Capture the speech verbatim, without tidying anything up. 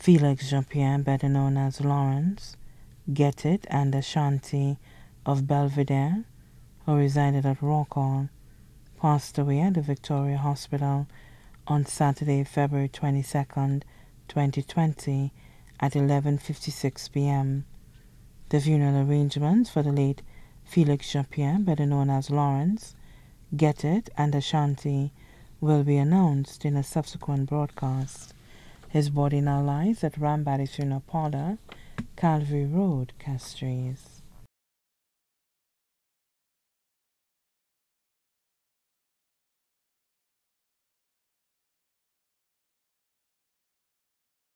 Felix Jn Pierre, better known as Lawrence, Get It, and Ashanti of Belvedere, who resided at Rock Hall, passed away at the Victoria Hospital on Saturday, February twenty-second, twenty twenty, at eleven fifty-six p m The funeral arrangements for the late Felix Jn Pierre, better known as Lawrence, Get It, and Ashanti will be announced in a subsequent broadcast. His body now lies at Rambadi Funeral Parlour, Calvary Road, Castries.